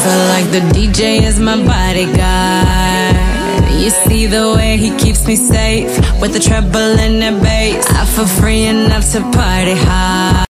feel like the DJ is my bodyguard. You see the way he keeps me safe with the treble and the bass. I feel free enough to party hard.